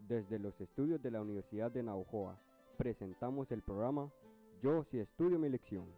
Desde los estudios de la Universidad de Navojoa, presentamos el programa Yo sí estudio mi lección.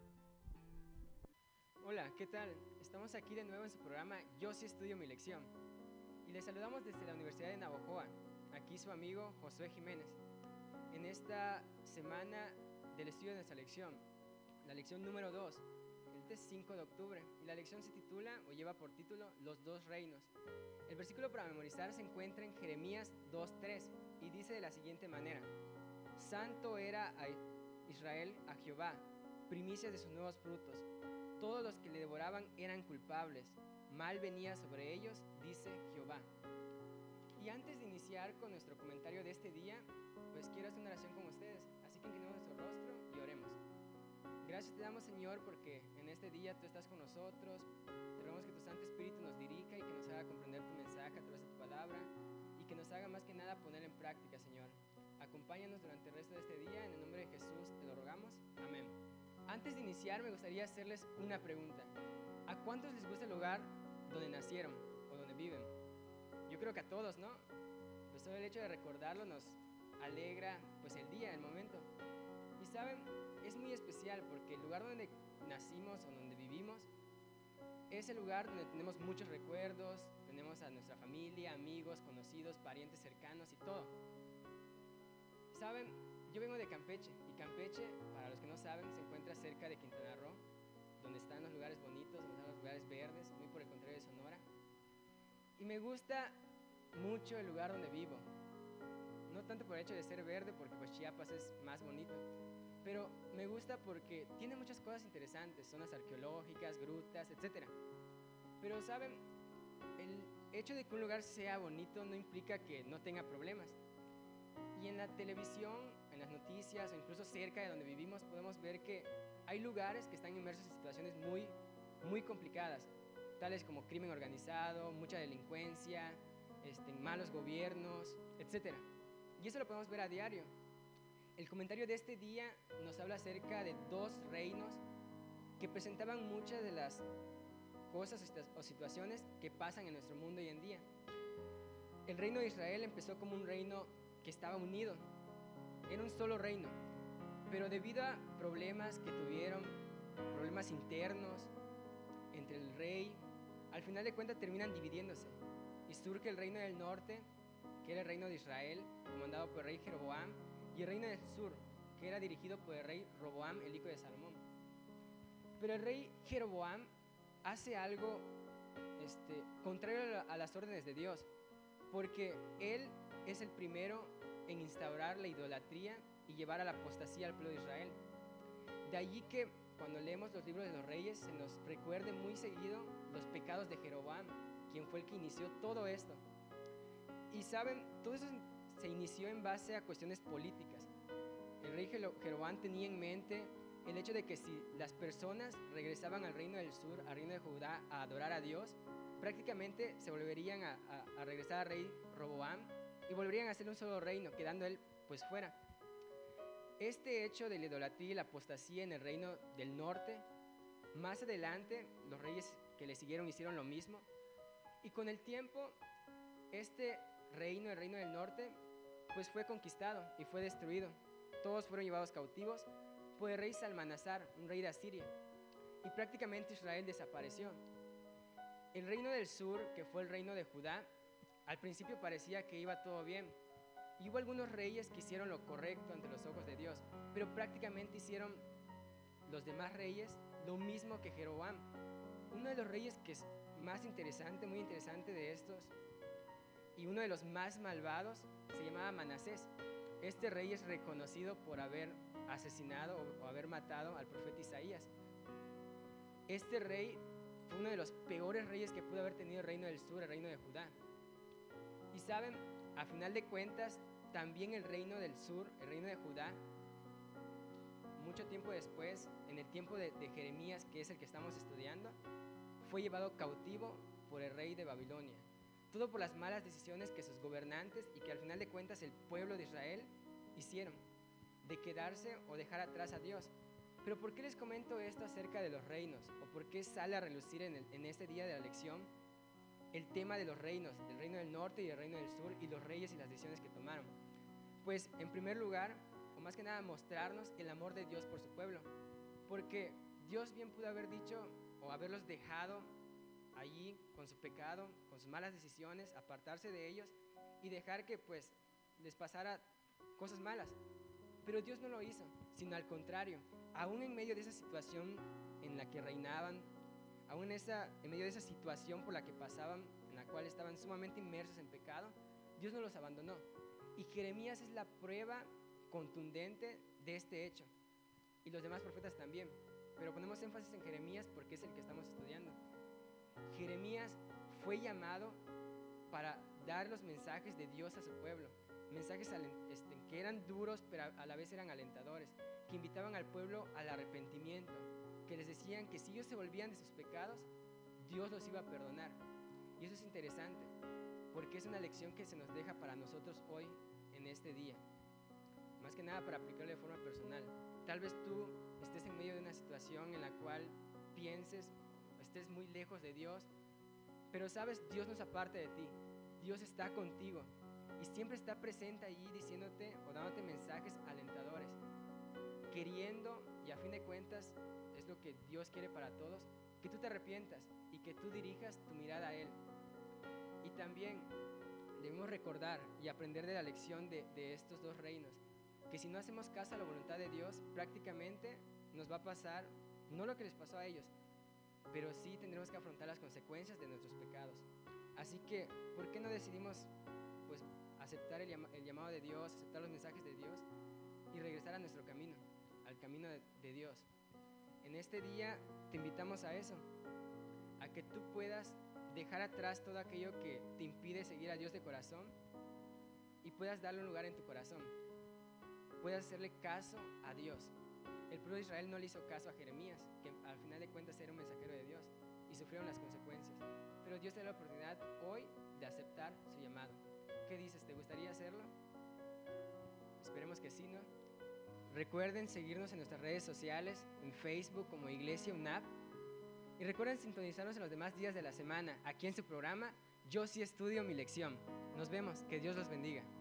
Hola, ¿qué tal? Estamos aquí de nuevo en su programa Yo sí estudio mi lección. Y les saludamos desde la Universidad de Navojoa, aquí su amigo Josué Jiménez. En esta semana del estudio de nuestra lección, la lección número 2, el 5 de octubre, y la lección se titula o lleva por título Los dos reinos. El versículo para memorizar se encuentra en Jeremías 2:3 y dice de la siguiente manera: Santo era a Israel a Jehová, primicias de sus nuevos frutos. Todos los que le devoraban eran culpables, mal venía sobre ellos, dice Jehová. Y antes de iniciar con nuestro comentario de este día, pues quiero hacer una oración con ustedes, así que inclinemos nuestro rostro y oremos. Gracias te damos, Señor, porque en este día tú estás con nosotros. Te rogamos que tu Santo Espíritu nos dirija y que nos haga comprender tu mensaje a través de tu palabra y que nos haga más que nada poner en práctica, Señor. Acompáñanos durante el resto de este día, en el nombre de Jesús te lo rogamos. Amén. Antes de iniciar me gustaría hacerles una pregunta. ¿A cuántos les gusta el lugar donde nacieron o donde viven? Yo creo que a todos, ¿no? Pues solo el hecho de recordarlo nos alegra pues el día, el momento. Y saben, es muy especial porque el lugar donde nacimos o donde vivimos es el lugar donde tenemos muchos recuerdos, tenemos a nuestra familia, amigos, conocidos, parientes cercanos y todo. Saben, yo vengo de Campeche y Campeche, para los que no saben, se encuentra cerca de Quintana Roo, donde están los lugares bonitos, donde están los lugares verdes, muy por el contrario de Sonora. Y me gusta mucho el lugar donde vivo, no tanto por el hecho de ser verde, porque pues Chiapas es más bonito, pero me gusta porque tiene muchas cosas interesantes, zonas arqueológicas, grutas, etc. Pero saben, el hecho de que un lugar sea bonito no implica que no tenga problemas. Y en la televisión, en las noticias o incluso cerca de donde vivimos podemos ver que hay lugares que están inmersos en situaciones muy complicadas, tales como crimen organizado, mucha delincuencia, malos gobiernos, etc. Y eso lo podemos ver a diario. El comentario de este día nos habla acerca de dos reinos que presentaban muchas de las cosas o situaciones que pasan en nuestro mundo hoy en día. El reino de Israel empezó como un reino que estaba unido, era un solo reino, pero debido a problemas que tuvieron, problemas internos entre el rey, al final de cuentas terminan dividiéndose y surge el reino del norte, que era el reino de Israel, comandado por el rey Jeroboam, y el reino del sur, que era dirigido por el rey Roboam, el hijo de Salomón. Pero el rey Jeroboam hace algo contrario a las órdenes de Dios, porque él es el primero en instaurar la idolatría y llevar a la apostasía al pueblo de Israel. De allí que cuando leemos los libros de los reyes se nos recuerde muy seguido los pecados de Jeroboam, quien fue el que inició todo esto. Y saben, todo eso se inició en base a cuestiones políticas. El rey Jeroboam tenía en mente el hecho de que si las personas regresaban al reino del sur, al reino de Judá, a adorar a Dios, prácticamente se volverían a regresar al rey Roboam y volverían a ser un solo reino, quedando él pues fuera. Este hecho de la idolatría y la apostasía en el reino del norte, más adelante los reyes que le siguieron hicieron lo mismo, y con el tiempo este reino, el reino del norte, pues fue conquistado y fue destruido. Todos fueron llevados cautivos por el rey Salmanasar, un rey de Asiria, y prácticamente Israel desapareció. El reino del sur, que fue el reino de Judá, al principio parecía que iba todo bien, y hubo algunos reyes que hicieron lo correcto ante los ojos de Dios, pero prácticamente hicieron los demás reyes lo mismo que Jeroboam. Uno de los reyes que es más interesante, muy interesante de estos, y uno de los más malvados, se llamaba Manasés. Este rey es reconocido por haber asesinado o haber matado al profeta Isaías. Este rey fue uno de los peores reyes que pudo haber tenido el reino del sur, el reino de Judá. Y saben, a final de cuentas, también el reino del sur, el reino de Judá, mucho tiempo después, en el tiempo de Jeremías, que es el que estamos estudiando, fue llevado cautivo por el rey de Babilonia. Todo por las malas decisiones que sus gobernantes y que al final de cuentas el pueblo de Israel hicieron, de quedarse o dejar atrás a Dios. Pero ¿por qué les comento esto acerca de los reinos? ¿O por qué sale a relucir en este día de la lección el tema de los reinos, del reino del norte y del reino del sur, y los reyes y las decisiones que tomaron? Pues en primer lugar, o más que nada, mostrarnos el amor de Dios por su pueblo, porque Dios bien pudo haber dicho o haberlos dejado allí con su pecado, con sus malas decisiones, apartarse de ellos y dejar que pues les pasara cosas malas. Pero Dios no lo hizo, sino al contrario, aún en medio de esa situación en la que reinaban, aún en medio de esa situación por la que pasaban, en la cual estaban sumamente inmersos en pecado, Dios no los abandonó. Y Jeremías es la prueba contundente de este hecho, y los demás profetas también. Pero ponemos énfasis en Jeremías porque es el que estamos estudiando. Jeremías fue llamado para dar los mensajes de Dios a su pueblo, mensajes que eran duros pero a la vez eran alentadores, que invitaban al pueblo al arrepentimiento, que les decían que si ellos se volvían de sus pecados, Dios los iba a perdonar. Y eso es interesante, porque es una lección que se nos deja para nosotros hoy, en este día, más que nada para aplicarlo de forma personal. Tal vez tú estés en medio de una situación en la cual pienses, estés muy lejos de Dios, pero sabes, Dios no se aparta de ti, Dios está contigo y siempre está presente allí diciéndote o dándote mensajes alentadores, queriendo, y a fin de cuentas es lo que Dios quiere para todos, que tú te arrepientas y que tú dirijas tu mirada a Él. Y también debemos recordar y aprender de la lección de estos dos reinos, que si no hacemos caso a la voluntad de Dios, prácticamente nos va a pasar no lo que les pasó a ellos, pero sí tendremos que afrontar las consecuencias de nuestros pecados. Así que, ¿por qué no decidimos pues aceptar el llamado de Dios, aceptar los mensajes de Dios y regresar a nuestro camino, al camino de Dios? En este día te invitamos a eso, a que tú puedas dejar atrás todo aquello que te impide seguir a Dios de corazón y puedas darle un lugar en tu corazón, puedas hacerle caso a Dios. El pueblo de Israel no le hizo caso a Jeremías, que al final de cuentas era un mensajero de Dios, y sufrieron las consecuencias. Pero Dios te da la oportunidad hoy de aceptar su llamado. ¿Qué dices? ¿Te gustaría hacerlo? Esperemos que sí, ¿no? Recuerden seguirnos en nuestras redes sociales, en Facebook como Iglesia UNAP. Y recuerden sintonizarnos en los demás días de la semana, aquí en su programa Yo sí estudio mi lección. Nos vemos, que Dios los bendiga.